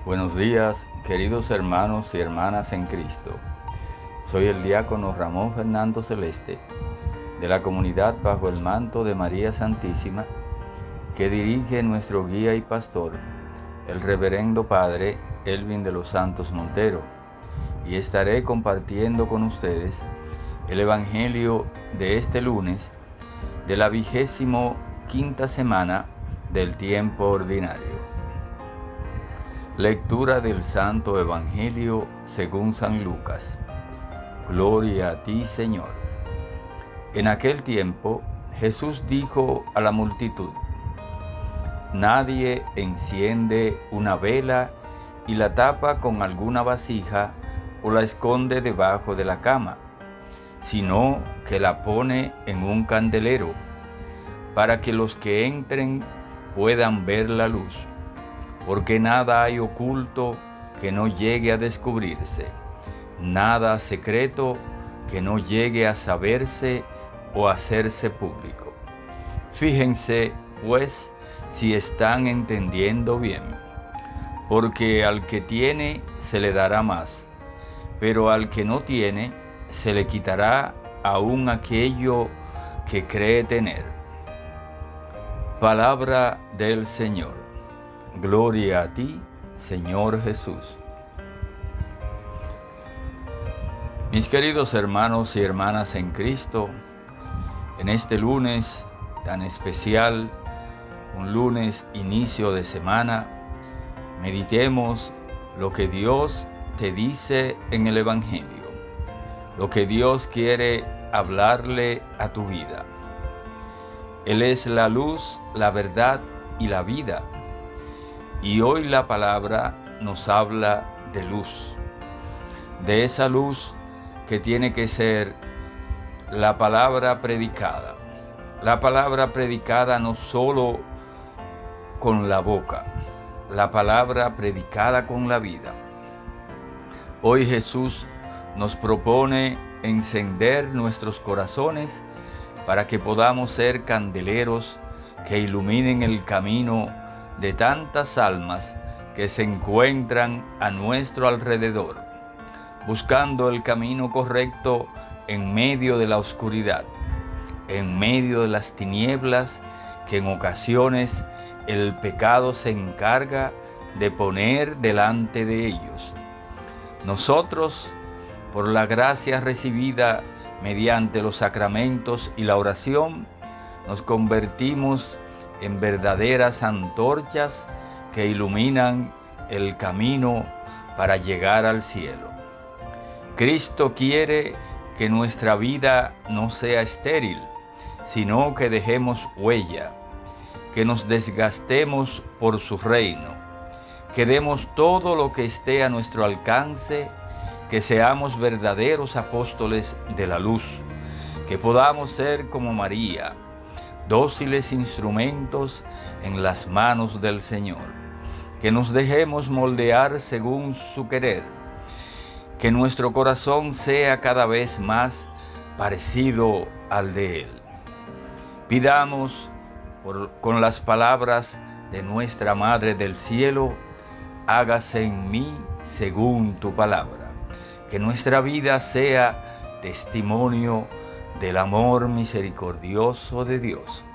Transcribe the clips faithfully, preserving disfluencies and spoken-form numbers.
Buenos días, queridos hermanos y hermanas en Cristo. Soy el diácono Ramón Fernando Celeste, de la comunidad Bajo el Manto de María Santísima, que dirige nuestro guía y pastor, el reverendo Padre Elvin de los Santos Montero, y estaré compartiendo con ustedes el Evangelio de este lunes de la vigésimo quinta semana del tiempo ordinario. Lectura del Santo Evangelio según San Lucas. Gloria a ti, Señor. En aquel tiempo, Jesús dijo a la multitud: Nadie enciende una vela y la tapa con alguna vasija o la esconde debajo de la cama, sino que la pone en un candelero, para que los que entren puedan ver la luz. Porque nada hay oculto que no llegue a descubrirse, nada secreto que no llegue a saberse o hacerse público. Fíjense, pues, si están entendiendo bien, porque al que tiene se le dará más, pero al que no tiene se le quitará aún aquello que cree tener. Palabra del Señor. Gloria a ti, Señor Jesús. Mis queridos hermanos y hermanas en Cristo, en este lunes tan especial, un lunes inicio de semana, meditemos lo que Dios te dice en el Evangelio, lo que Dios quiere hablarle a tu vida. Él es la luz, la verdad y la vida. Y hoy la palabra nos habla de luz, de esa luz que tiene que ser la palabra predicada. La palabra predicada no solo con la boca, la palabra predicada con la vida. Hoy Jesús nos propone encender nuestros corazones para que podamos ser candeleros que iluminen el camino de tantas almas que se encuentran a nuestro alrededor, buscando el camino correcto en medio de la oscuridad, en medio de las tinieblas que en ocasiones el pecado se encarga de poner delante de ellos. Nosotros, por la gracia recibida mediante los sacramentos y la oración, nos convertimos en verdaderas antorchas que iluminan el camino para llegar al cielo. Cristo quiere que nuestra vida no sea estéril, sino que dejemos huella, que nos desgastemos por su reino, que demos todo lo que esté a nuestro alcance, que seamos verdaderos apóstoles de la luz, que podamos ser como María, dóciles instrumentos en las manos del Señor, que nos dejemos moldear según su querer, que nuestro corazón sea cada vez más parecido al de Él. Pidamos por, con las palabras de nuestra Madre del Cielo: hágase en mí según tu palabra, que nuestra vida sea testimonio del amor misericordioso de Dios.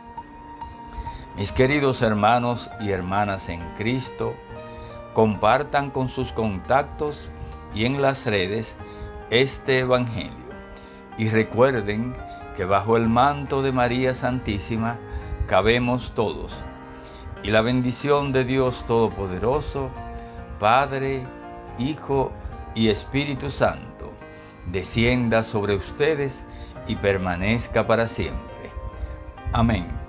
Mis queridos hermanos y hermanas en Cristo, compartan con sus contactos y en las redes este Evangelio, y recuerden que bajo el manto de María Santísima cabemos todos, y la bendición de Dios Todopoderoso, Padre, Hijo y Espíritu Santo, descienda sobre ustedes y permanezca para siempre. Amén.